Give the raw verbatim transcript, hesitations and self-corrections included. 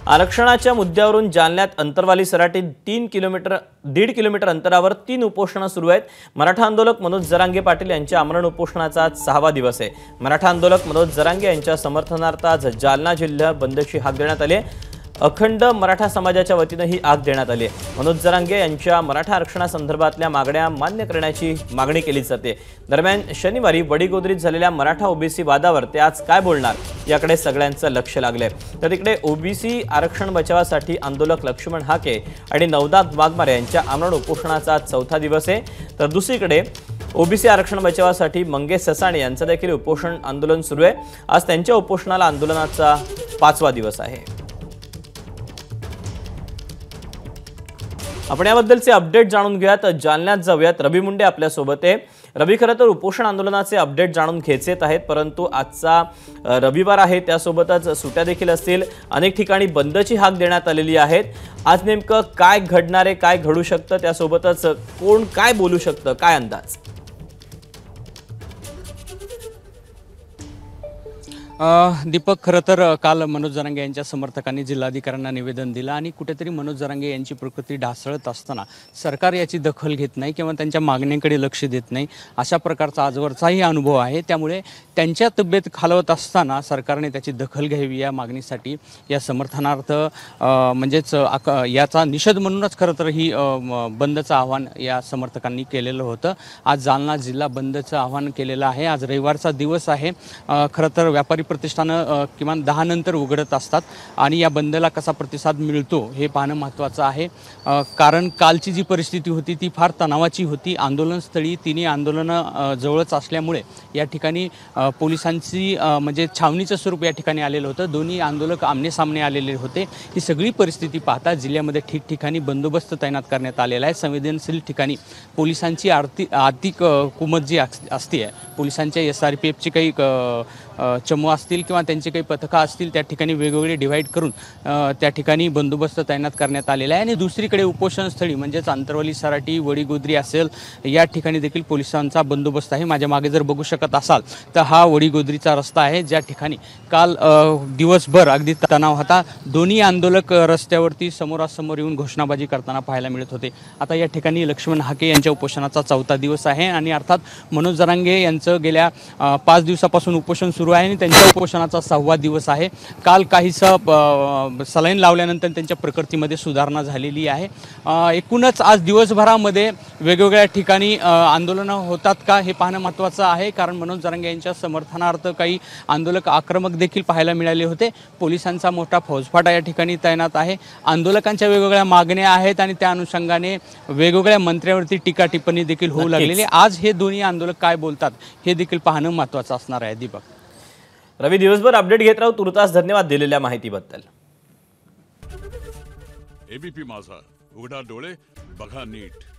आरक्षणाच्या मुद्द्यावरून जालन्यात अंतरवाली सराटी तीन किलोमीटर दीड किलोमीटर अंतरावर तीन उपोषणं सुरू आहेत। मराठा आंदोलक मनोज जरांगे पाटील यांच्या आमरण उपोषणाचा आज सहावा दिवस आहे। मराठा आंदोलक मनोज जरांगे यांच्या समर्थनार्थ आज जालना जिल्हा बंदची हाक देण्यात आली आहे। अखंड मराठा समाजाच्या वतीने ही आग देण्यात आली आहे। मनोज जरांगे यांच्या मराठा आरक्षणासंदर्भातल्या मागण्या मान्य करण्याची मागणी केली जाते। दरम्यान शनिवारी वडीगोद्रीत झालेल्या मराठा ओबीसी वादावर ते आज काय बोलणार याकडे सगळ्यांचं लक्ष लागलंय। तर तिकडे ओबीसी आरक्षण बचावासाठी आंदोलक लक्ष्मण हाके आणि नवनाथ वाघमारे यांच्या आमरण उपोषणाचा चौथा दिवस आहे। तर दुसरीकडे ओबीसी आरक्षण बचावासाठी मंगेश ससाणे यांचं देखील उपोषण आंदोलन सुरू आहे। आज त्यांच्या उपोषणाला आंदोलनाचा पाचवा दिवस आहे। आपण याबद्दलचे अपडेट जाणून घेऊयात। जालन्यात जाऊयात, रवी मुंडे आपल्या सोबत आहे। रवी, खरं तर उपोषण आंदोलनाचे अपडेट जाणून घ्यायचेत आहेत, परंतु आजचा रविवार आहे, त्यासोबतच सुट्ट्या देखील असतील, अनेक ठिकाणी बंदची हाक देण्यात आलेली आहे। आज नेमकं काय घडणार आहे, काय घडू शकतं, त्यासोबतच कोण काय बोलू शकतं, काय अंदाज? दीपक, खरं तर काल मनोज जरांगे यांच्या समर्थकांनी जिल्हाधिकाऱ्यांना निवेदन दिलं आणि कुठेतरी मनोज जरांगे यांची प्रकृती ढासळत असताना सरकार याची दखल घेत नाही किंवा त्यांच्या मागण्यांकडे लक्ष देत नाही, अशा प्रकारचा आजवरचाही अनुभव आहे। त्यामुळे त्यांच्या तब्येत खालवत असताना सरकारने त्याची दखल घ्यावी या मागणीसाठी, या समर्थनार्थ म्हणजेच याचा निषेध म्हणूनच खरं तर ही बंदचं आव्हान या समर्थकांनी केलेलं होतं। आज जालना जिल्हा बंदचं आव्हान केलेलं आहे। आज रविवारचा दिवस आहे। खरं तर व्यापारी प्रतिष्ठानं किमान दहा नंतर उघडत असतात आणि या बंदला कसा प्रतिसाद मिळतो हे पाहणं महत्त्वाचं आहे। कारण कालची जी परिस्थिती होती ती फार तणावाची होती। आंदोलनस्थळी तिन्ही आंदोलनं जवळच असल्यामुळे या ठिकाणी पोलिसांची म्हणजे छावणीचं स्वरूप या ठिकाणी आलेलं होतं। दोन्ही आंदोलक आमने सामने आलेले होते। ही सगळी परिस्थिती पाहता जिल्ह्यामध्ये ठिकठिकाणी बंदोबस्त तैनात करण्यात आलेला आहे। संवेदनशील ठिकाणी पोलिसांची आर्थिक आर्थिक कुमत जी असते, पोलिसांच्या एस आर पी एफची काही चमू असतील किंवा त्यांचे काही पथकं असतील, त्या ठिकाणी वेगवेगळे डिव्हाइड करून त्या ठिकाणी बंदोबस्त तैनात करण्यात आलेला आहे। आणि दुसरीकडे उपोषणस्थळी म्हणजेच अंतरवाली सराटी वडीगोद्री असेल, या ठिकाणी देखील पोलिसांचा बंदोबस्त आहे। माझ्या मागे जर बघू शकत असाल तर हा वडीगोद्रीचा रस्ता आहे, ज्या ठिकाणी काल दिवसभर अगदी तणाव होता। दोन्ही आंदोलक रस्त्यावरती समोरासमोर येऊन घोषणाबाजी करताना पाहायला मिळत होते। आता या ठिकाणी लक्ष्मण हाके यांच्या उपोषणाचा चौथा दिवस आहे आणि अर्थात मनोज जरांगे यांचं गेल्या पाच दिवसापासून उपोषण सुरू आहे आणि त्यांच्या उपोषणाचा सहावा दिवस आहे। काल काहीसं सलाईन लावल्यानंतर त्यांच्या प्रकृतीमध्ये सुधारणा झालेली आहे। एकूणच आज दिवसभरामध्ये वेगवेगळ्या ठिकाणी आंदोलनं होतात का हे पाहणं महत्त्वाचं आहे, कारण मनोज जरांगे यांच्या समर्थनार्थ काही आंदोलक आक्रमक देखील पाहायला मिळाले होते। पोलिसांचा मोठा फौजफाटा या ठिकाणी तैनात आहे। आंदोलकांच्या वेगवेगळ्या मागण्या आहेत आणि त्या अनुषंगाने वेगवेगळ्या मंत्र्यांवरती टीका टिप्पणी देखील होऊ लागलेली। आज हे दोन्ही आंदोलक काय बोलतात हे देखील पाहणं महत्त्वाचं असणार आहे। दीपक, रवी, दिवसभर अपडेट घेत राहू। तुर्तास धन्यवाद दिलेल्या माहितीबद्दल। एबीपी माझा, उघडा डोळे बघा नीट।